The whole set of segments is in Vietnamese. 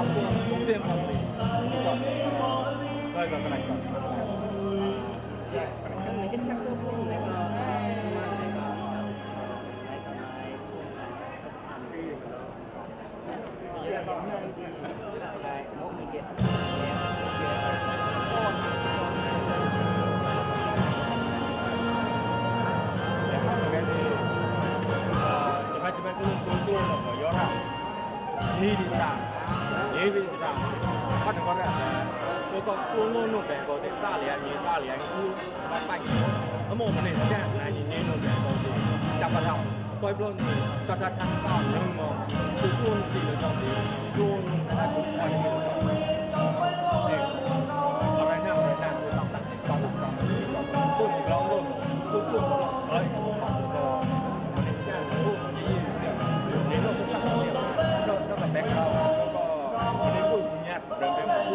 cũng riêng không thì rồi cái này còn mấy cái chắc cũng không này mà cuma itu orang ini di sana, ini di sana, kan orang tôi có cuốn luôn nộp để có thể ta liền cứ bắt bạch nó một mình thế này nhìn nộp để có thể chặt vào lòng tôi luôn cho ta chăn vào nhưng mà cứ cuốn thì được trong thì cuốn là cũng phải như thế ở đây nào tôi đọc đặt thì có một tôi chỉ lo luôn tôi đấy mình ra luôn như thế nó cũng sắp nó là bé cao nó đến cuối nhạt đến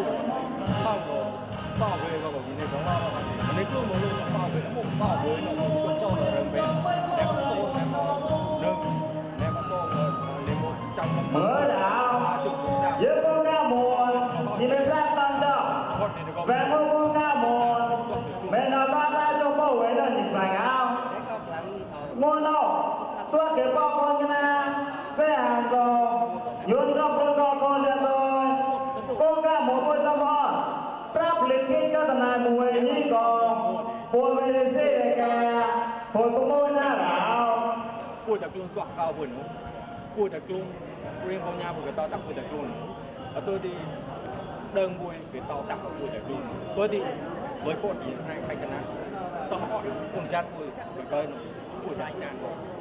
bảo vệ và của này có lo mà nếu cứ một luôn bảo vệ nó một bảo vệ nó cũng cho nó rừng bên đem con số đem con số lên 100 mở đạo giữa con ca mùa thì mình ra ban đầu về mua con ca mùa mình nó ra cho bảo vệ nó nhìn phải áo mua đâu xóa cái bao con na xe hàng cò yun rong con con ra thôi con ca mùa vui xong rồi pháp lịch kinh cho thằng này mùi như còn mùi về để xe để cả thôi cũng môi na đảo cuaจากลุง soạt cao vườn cuaจากลุง riêng con nhà của cái to đắp cuaจากลุงở tôi đi đơn mùi cái to đắp cuaจากลุงtôi đi với cột gì này phải cái nào to họ cùng chặt mùi cái cây nó cua dài chán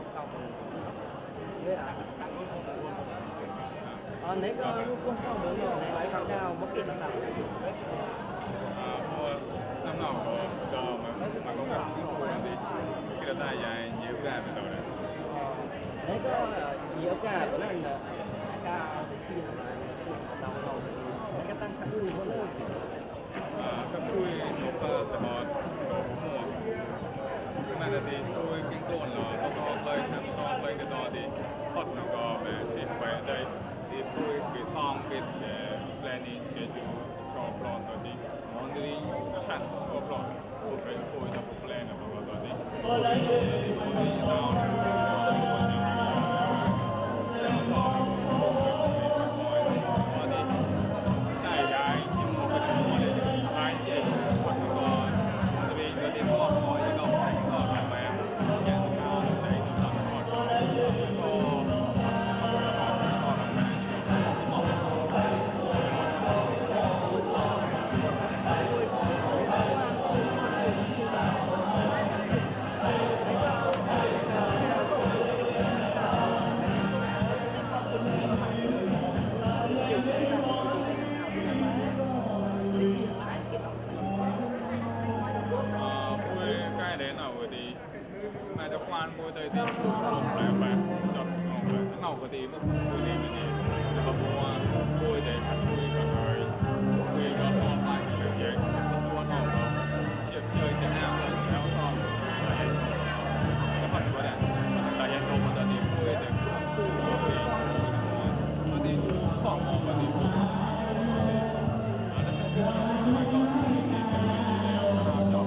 nếu có lúc không có được rồi phải cao cao bất kỳ năm nào năm nào cờ mà không gặp những người làm gì khi đó ta dài nhiều ca về đầu đấy nếu có nhiều ca của nó là ca thì đầu cái tăng khả ưu có nữa các tôi nộp sẽ họ nộp mua mà là thì tôi kinh cồn là to lên cái to thì hot nó có về chỉ phải đây thì tôi cái thong cái planning schedule cho plan đó đi on đi chat cho plan tôi phải coi cho plan nó đó đi môi tây thì không phải chọn cái ngầu cái gì mà môi gì cái gì thì có môi để môi còn rồi môi có môi mai cái gì cái số môi nó chơi chơi cái nào là kéo xong cái phần của này là hiện đồ mà thì môi để khu thì môi thì khoảng một thì nó sẽ cứ xoay vòng thì chỉ cái điều nó chọn